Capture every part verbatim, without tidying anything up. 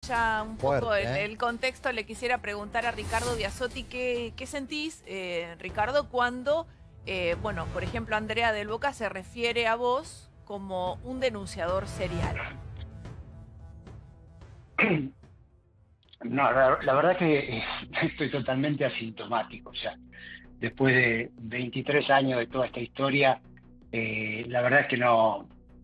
ya un poco Fuerte, el, ¿eh? el contexto, le quisiera preguntar a Ricardo Biasotti qué, qué sentís, eh, Ricardo, cuando, eh, bueno, por ejemplo, Andrea del Boca se refiere a vos como un denunciador serial. No, la, la verdad que eh, estoy totalmente asintomático. O sea, después de veintitrés años de toda esta historia, eh, la verdad es que no,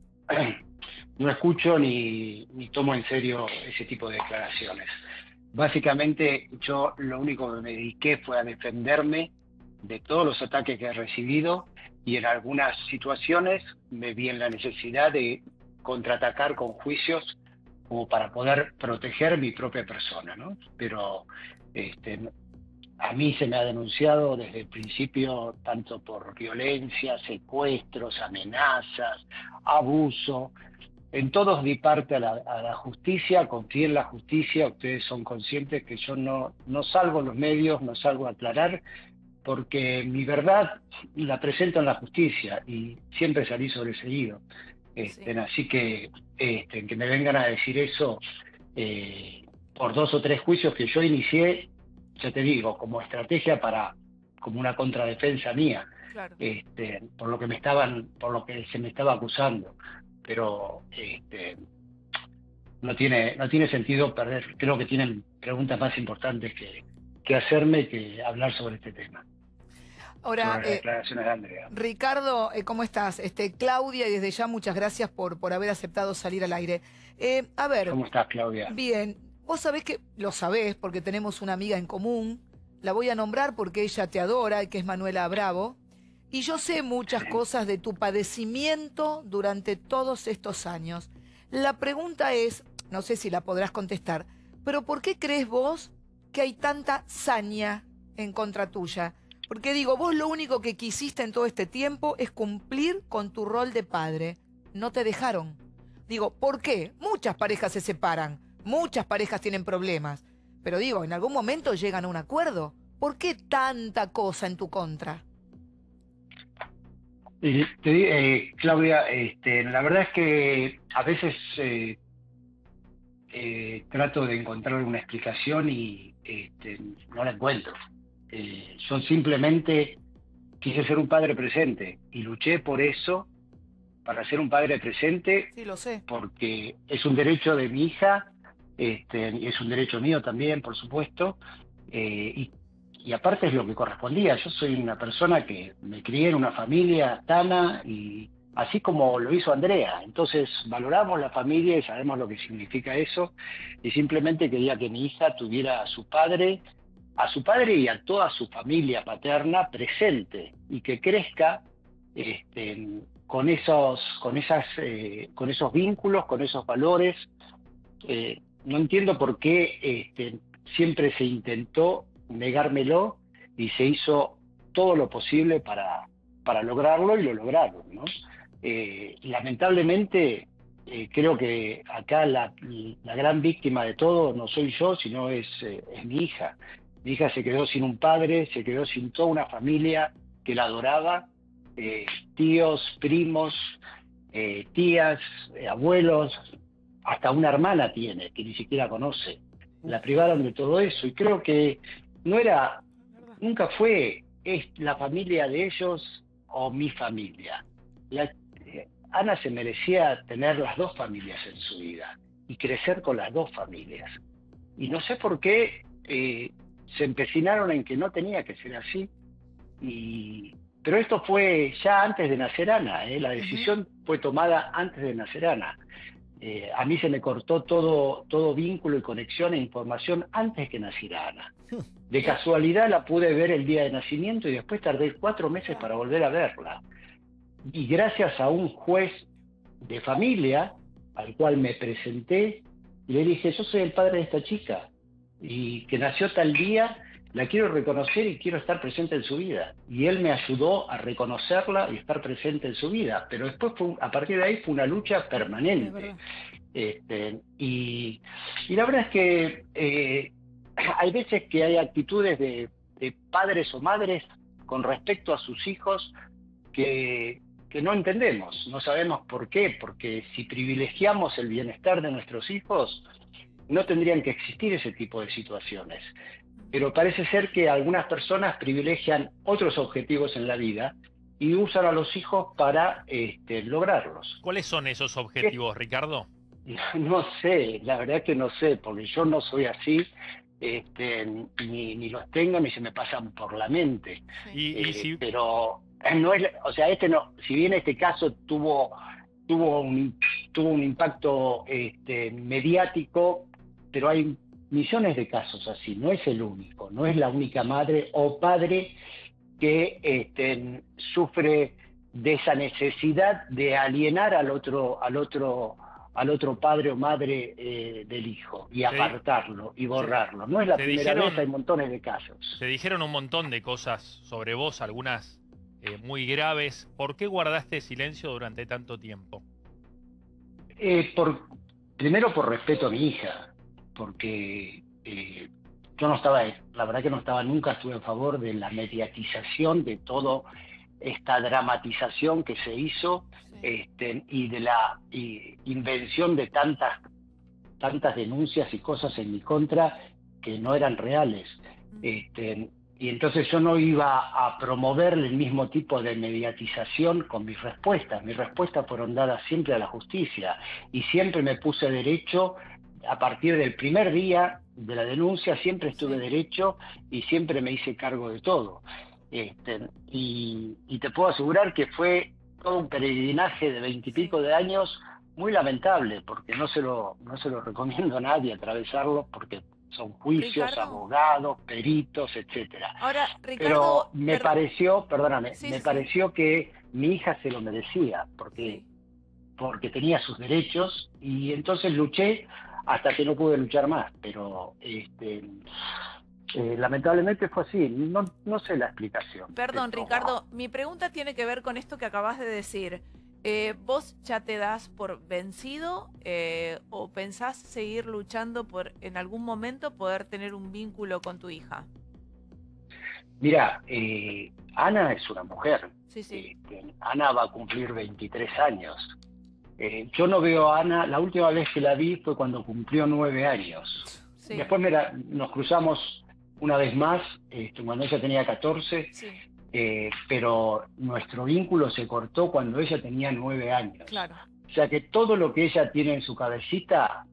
no escucho ni, ni tomo en serio ese tipo de declaraciones. Básicamente, yo lo único que me dediqué fue a defenderme de todos los ataques que he recibido y en algunas situaciones me vi en la necesidad de contraatacar con juicios como para poder proteger mi propia persona, ¿no? Pero este, a mí se me ha denunciado desde el principio tanto por violencia, secuestros, amenazas, abuso. En todos di parte a la, a la justicia, confié en la justicia. Ustedes son conscientes que yo no, no salgo en los medios, no salgo a aclarar, porque mi verdad la presento en la justicia y siempre salí sobreseído. Este, Sí. así que este, que me vengan a decir eso eh, por dos o tres juicios que yo inicié, ya te digo, como estrategia para, como una contradefensa mía, Claro. este, por lo que me estaban, por lo que se me estaba acusando. Pero este, no tiene, no tiene sentido perder. Creo que tienen preguntas más importantes que, que hacerme que hablar sobre este tema, Ahora, sobre las eh, declaraciones de Andrea. Ricardo, eh, ¿cómo estás? Este, Claudia, y desde ya muchas gracias por, por haber aceptado salir al aire. Eh, a ver, ¿Cómo estás, Claudia? bien, vos sabés que, lo sabés porque tenemos una amiga en común, la voy a nombrar porque ella te adora, que es Manuela Bravo, y yo sé muchas cosas de tu padecimiento durante todos estos años. La pregunta es, no sé si la podrás contestar, pero ¿por qué crees vos que hay tanta saña en contra tuya? Porque digo, vos lo único que quisiste en todo este tiempo es cumplir con tu rol de padre. No te dejaron. Digo, ¿por qué? Muchas parejas se separan, muchas parejas tienen problemas. Pero digo, en algún momento llegan a un acuerdo. ¿Por qué tanta cosa en tu contra? Eh, te di- eh, Claudia, este, la verdad es que a veces eh, eh, trato de encontrar una explicación y este, no la encuentro. Eh, yo simplemente quise ser un padre presente y luché por eso, para ser un padre presente, Sí, lo sé. porque es un derecho de mi hija, este, y es un derecho mío también, por supuesto, eh, y, y aparte es lo que correspondía. Yo soy una persona que me crié en una familia sana, y así como lo hizo Andrea. Entonces valoramos la familia y sabemos lo que significa eso, y simplemente quería que mi hija tuviera a su padre, a su padre y a toda su familia paterna presente, y que crezca este, con esos, con esas, eh, con esos vínculos, con esos valores. Eh, no entiendo por qué este, siempre se intentó negármelo y se hizo todo lo posible para, para lograrlo, y lo lograron, ¿no? Eh, lamentablemente, eh, creo que acá la, la gran víctima de todo no soy yo, sino es, eh, es mi hija. Mi hija se quedó sin un padre, se quedó sin toda una familia que la adoraba, eh, tíos, primos, eh, tías, eh, abuelos, hasta una hermana tiene que ni siquiera conoce. La privaron de todo eso, y creo que no era, nunca fue es la familia de ellos o mi familia. La, eh, Ana se merecía tener las dos familias en su vida y crecer con las dos familias. Y no sé por qué eh, se empecinaron en que no tenía que ser así. Y, pero esto fue ya antes de nacer Ana, ¿eh? La decisión uh-huh. fue tomada antes de nacer Ana. Eh, a mí se me cortó todo, todo vínculo y conexión e información antes que naciera Ana. De casualidad la pude ver el día de nacimiento y después tardé cuatro meses para volver a verla. Y gracias a un juez de familia al cual me presenté, le dije, yo soy el padre de esta chica y que nació tal día, la quiero reconocer y quiero estar presente en su vida. Y él me ayudó a reconocerla y estar presente en su vida. Pero después, fue, a partir de ahí, fue una lucha permanente. Este, y, y la verdad es que eh, hay veces que hay actitudes de, de padres o madres con respecto a sus hijos que, que no entendemos, no sabemos por qué, porque si privilegiamos el bienestar de nuestros hijos, no tendrían que existir ese tipo de situaciones. Pero parece ser que algunas personas privilegian otros objetivos en la vida y usan a los hijos para este, lograrlos. ¿Cuáles son esos objetivos, ¿Qué? Ricardo? No sé, la verdad que no sé, porque yo no soy así, este, ni, ni los tengo ni se me pasan por la mente. Y, eh, y si... Pero no es, o sea, este no, si bien este caso tuvo tuvo un tuvo un impacto este, mediático, pero hay millones de casos así, no es el único, no es la única madre o padre que este, sufre de esa necesidad de alienar al otro al otro al otro padre o madre eh, del hijo y apartarlo y borrarlo. No es la primera dijeron, vez, hay montones de casos. Se dijeron un montón de cosas sobre vos, algunas eh, muy graves. ¿Por qué guardaste silencio durante tanto tiempo? Eh, por, primero por respeto a mi hija, porque eh, yo no estaba, la verdad que no estaba nunca, estuve en favor de la mediatización de toda esta dramatización que se hizo, sí. este, y de la y, invención de tantas, tantas denuncias y cosas en mi contra que no eran reales. Este, y entonces yo no iba a promover el mismo tipo de mediatización con mis respuestas. Mis respuestas fueron dadas siempre a la justicia y siempre me puse derecho. A partir del primer día de la denuncia siempre estuve sí. derecho y siempre me hice cargo de todo. Este, y, y te puedo asegurar que fue todo un peregrinaje de veintipico de años muy lamentable, porque no se lo, no se lo recomiendo a nadie atravesarlo, porque son juicios, Ricardo. abogados, peritos, etcétera. Ahora, Ricardo, pero me pero... pareció, perdóname, sí, me sí, pareció sí. que mi hija se lo merecía, porque, sí. porque tenía sus derechos, y entonces luché hasta que no pude luchar más, pero este, eh, lamentablemente fue así, no, no sé la explicación. Perdón, pero... Ricardo, mi pregunta tiene que ver con esto que acabas de decir. Eh, ¿Vos ya te das por vencido eh, o pensás seguir luchando por en algún momento poder tener un vínculo con tu hija? Mira, eh, Ana es una mujer. Sí, sí. Eh, Ana va a cumplir veintitrés años. Eh, yo no veo a Ana, la última vez que la vi fue cuando cumplió nueve años. Sí. Después mira, nos cruzamos una vez más, eh, cuando ella tenía catorce. Sí. Eh, pero nuestro vínculo se cortó cuando ella tenía nueve años. Claro. O sea que todo lo que ella tiene en su cabecita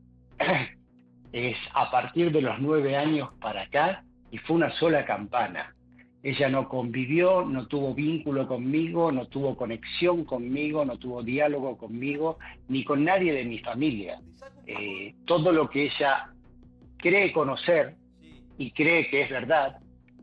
es a partir de los nueve años para acá, y fue una sola campana. Ella no convivió, no tuvo vínculo conmigo, no tuvo conexión conmigo, no tuvo diálogo conmigo, ni con nadie de mi familia. Eh, todo lo que ella cree conocer y cree que es verdad,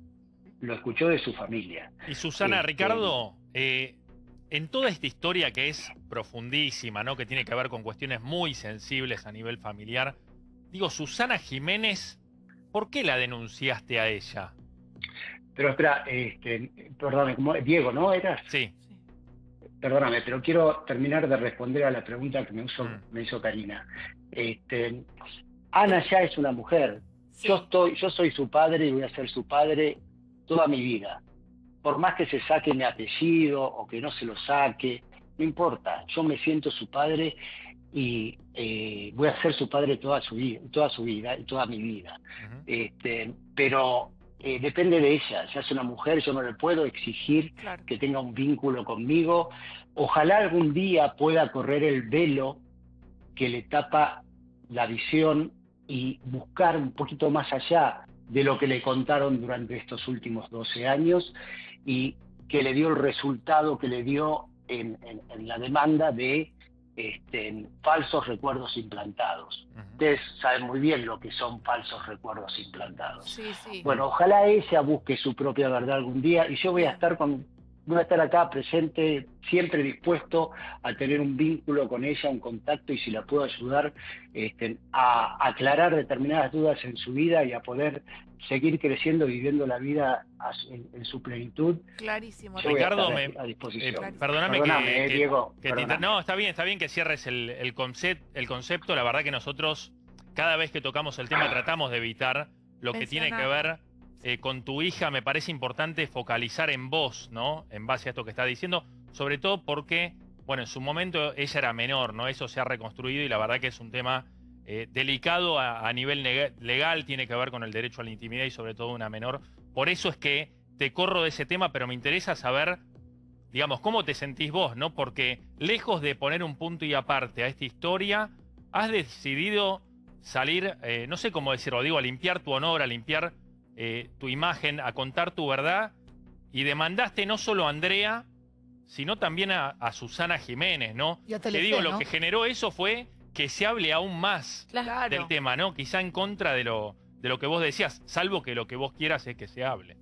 lo escuchó de su familia. Y Susana, este... Ricardo, eh, en toda esta historia que es profundísima, ¿no? Que tiene que ver con cuestiones muy sensibles a nivel familiar, digo, Susana Jiménez, ¿por qué la denunciaste a ella? Pero espera, este, perdóname, ¿cómo? Diego, ¿no? ¿Eras? Sí. Perdóname, pero quiero terminar de responder a la pregunta que me hizo, mm. me hizo Karina. Este, Ana ya es una mujer. Sí. Yo estoy, yo soy su padre y voy a ser su padre toda mi vida. Por más que se saque mi apellido o que no se lo saque, no importa. Yo me siento su padre y eh, voy a ser su padre toda su vida, toda su vida y toda mi vida. Uh-huh. Este, pero eh, depende de ella. Ya es una mujer, yo no le puedo exigir claro. que tenga un vínculo conmigo. Ojalá algún día pueda correr el velo que le tapa la visión y buscar un poquito más allá de lo que le contaron durante estos últimos doce años y que le dio el resultado que le dio en, en, en la demanda de este, en falsos recuerdos implantados. Uh-huh. Ustedes saben muy bien lo que son falsos recuerdos implantados. Sí, sí. Bueno, ojalá ella busque su propia verdad algún día y yo voy a estar con... voy a estar acá presente, siempre dispuesto a tener un vínculo con ella, un contacto, y si la puedo ayudar este, a aclarar determinadas dudas en su vida y a poder seguir creciendo, viviendo la vida a, en, en su plenitud. Clarísimo. Ricardo, me, a disposición. Eh, perdóname, perdóname que, eh, que, Diego. Que te, no, está bien, está bien que cierres el, el, concept, el concepto. La verdad que nosotros, cada vez que tocamos el tema, tratamos de evitar lo que tiene que ver Eh, con tu hija. Me parece importante focalizar en vos, ¿no? En base a esto que está diciendo, sobre todo porque, bueno, en su momento ella era menor, ¿no? Eso se ha reconstruido y la verdad que es un tema eh, delicado a, a nivel legal, tiene que ver con el derecho a la intimidad y sobre todo una menor. Por eso es que te corro de ese tema, pero me interesa saber, digamos, cómo te sentís vos, ¿no? Porque lejos de poner un punto y aparte a esta historia, has decidido salir, eh, no sé cómo decirlo, digo, a limpiar tu honor, a limpiar eh, tu imagen, a contar tu verdad, y demandaste no solo a Andrea, sino también a, a Susana Jiménez, ¿no? Y a Te Telefe, digo, ¿no? lo que generó eso fue que se hable aún más Claro. del tema, ¿no? Quizá en contra de lo, de lo que vos decías, salvo que lo que vos quieras es que se hable.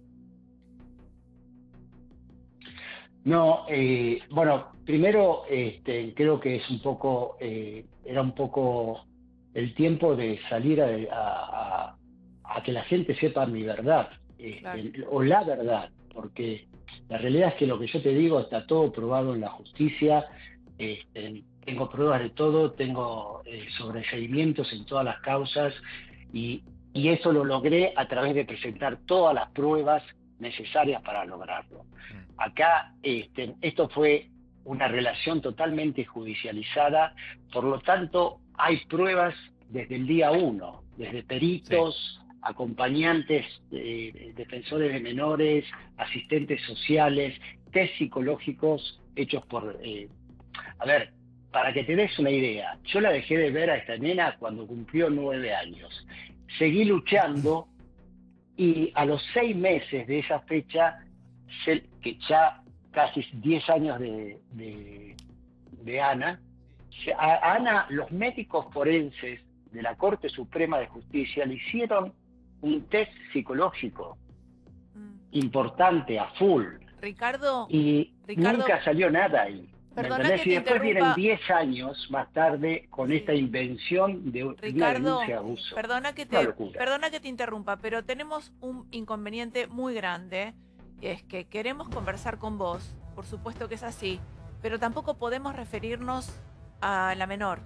No, eh, bueno, primero este, creo que es un poco, eh, era un poco el tiempo de salir a, a, a que la gente sepa mi verdad, este, Claro. o la verdad, porque la realidad es que lo que yo te digo está todo probado en la justicia, este, tengo pruebas de todo, tengo eh, sobreseimientos en todas las causas, y, y eso lo logré a través de presentar todas las pruebas necesarias para lograrlo. Acá este, esto fue una relación totalmente judicializada, por lo tanto hay pruebas desde el día uno, desde peritos, sí. acompañantes, eh, defensores de menores, asistentes sociales, test psicológicos hechos por... Eh, a ver, para que te des una idea, yo la dejé de ver a esta nena cuando cumplió nueve años. Seguí luchando y a los seis meses de esa fecha, que ya casi diez años de, de, de Ana, a Ana, los médicos forenses de la Corte Suprema de Justicia le hicieron un test psicológico mm. importante, a full. Ricardo, y Ricardo, nunca salió nada ahí. Perdona que y después interrumpa. vienen diez años más tarde con sí. esta invención de Ricardo, una denuncia de abuso. Perdona que, te, perdona que te interrumpa, pero tenemos un inconveniente muy grande. Es que queremos conversar con vos, por supuesto que es así, pero tampoco podemos referirnos a la menor.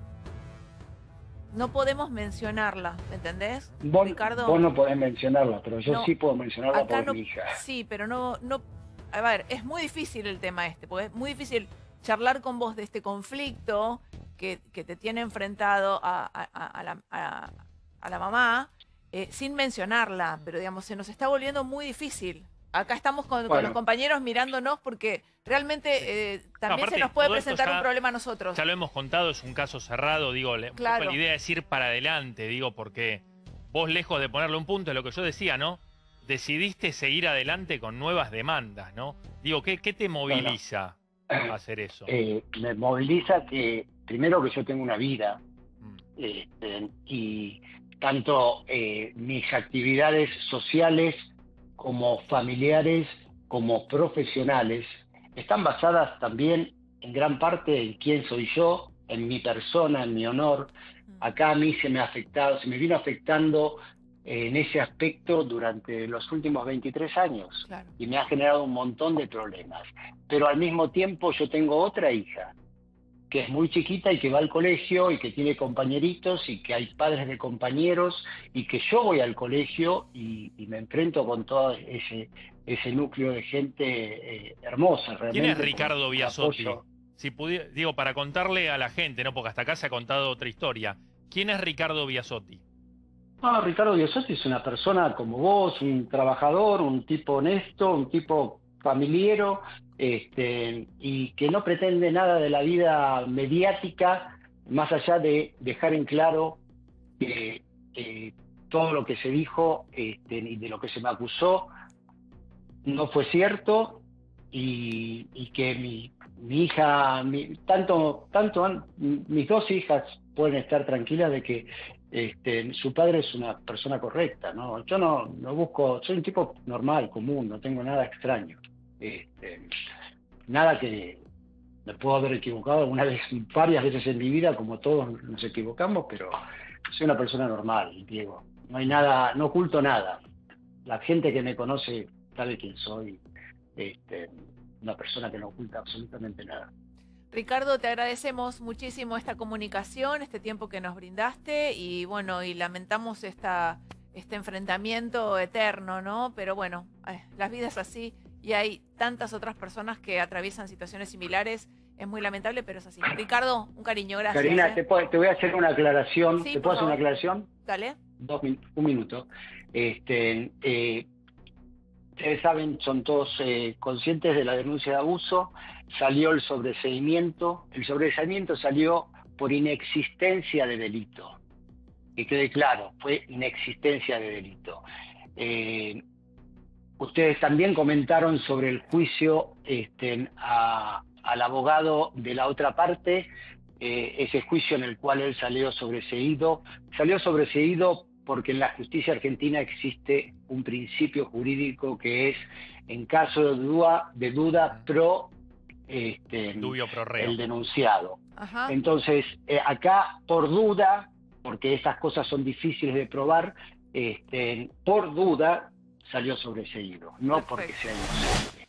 No podemos mencionarla, ¿me entendés, vos, Ricardo? Vos no podés mencionarla, pero yo no, sí puedo mencionarla por no, mi hija. Sí, pero no, no... A ver, es muy difícil el tema este, porque es muy difícil charlar con vos de este conflicto que, que te tiene enfrentado a, a, a, la, a, a la mamá eh, sin mencionarla, pero digamos, se nos está volviendo muy difícil. Acá estamos con, bueno. con los compañeros mirándonos porque realmente eh, también no, se nos puede presentar ya, un problema a nosotros. Ya lo hemos contado, es un caso cerrado, digo, claro. la idea es ir para adelante, digo, porque vos lejos de ponerle un punto, es lo que yo decía, ¿no? Decidiste seguir adelante con nuevas demandas, ¿no? Digo, ¿qué, qué te moviliza bueno, a hacer eso? Eh, me moviliza que, primero que yo tengo una vida, mm. eh, y tanto eh, mis actividades sociales como familiares, como profesionales, están basadas también en gran parte en quién soy yo, en mi persona, en mi honor. Acá a mí se me ha afectado, se me vino afectando eh, en ese aspecto durante los últimos veintitrés años. Claro. Y me ha generado un montón de problemas. Pero al mismo tiempo yo tengo otra hija, que es muy chiquita y que va al colegio y que tiene compañeritos y que hay padres de compañeros y que yo voy al colegio y, y me enfrento con todo ese, ese núcleo de gente eh, hermosa. Realmente. ¿Quién es Ricardo Biasotti? Si pudiera, digo, para contarle a la gente, ¿no? Porque hasta acá se ha contado otra historia. ¿Quién es Ricardo Biasotti? No, Ricardo Biasotti es una persona como vos, un trabajador, un tipo honesto, un tipo familiero, este, y que no pretende nada de la vida mediática, más allá de dejar en claro que eh, todo lo que se dijo este, y de lo que se me acusó no fue cierto, y, y que mi, mi hija, mi, tanto, tanto mis dos hijas pueden estar tranquilas de que este, su padre es una persona correcta, ¿no? Yo no, no busco, soy un tipo normal, común, no tengo nada extraño. Este, nada que me puedo haber equivocado alguna vez, varias veces en mi vida, como todos nos equivocamos, pero soy una persona normal, Diego. No hay nada, no oculto nada. La gente que me conoce sabe quién soy. Este, una persona que no oculta absolutamente nada. Ricardo, te agradecemos muchísimo esta comunicación, este tiempo que nos brindaste y bueno, y lamentamos esta, este enfrentamiento eterno, ¿no? Pero bueno, eh, la vida es así. Y hay tantas otras personas que atraviesan situaciones similares Es muy lamentable, pero es así. Ricardo, un cariño, gracias. Karina, ¿eh? te, puedo- te voy a hacer una aclaración. Sí, ¿Te por puedo hacer una favor. aclaración? Dale. Dos min- un minuto. Este, eh, ustedes saben, son todos eh, conscientes de la denuncia de abuso. Salió el sobreseimiento. El sobreseimiento salió por inexistencia de delito. Que quede claro, fue inexistencia de delito. Eh, ustedes también comentaron sobre el juicio este, a, al abogado de la otra parte, eh, ese juicio en el cual él salió sobreseído. Salió sobreseído porque en la justicia argentina existe un principio jurídico que es, en caso de duda, de duda pro este, Dubio pro reo. el denunciado. Ajá. Entonces, eh, acá por duda, porque estas cosas son difíciles de probar, este, por duda salió sobreseído, no Perfecto. porque sea inocente.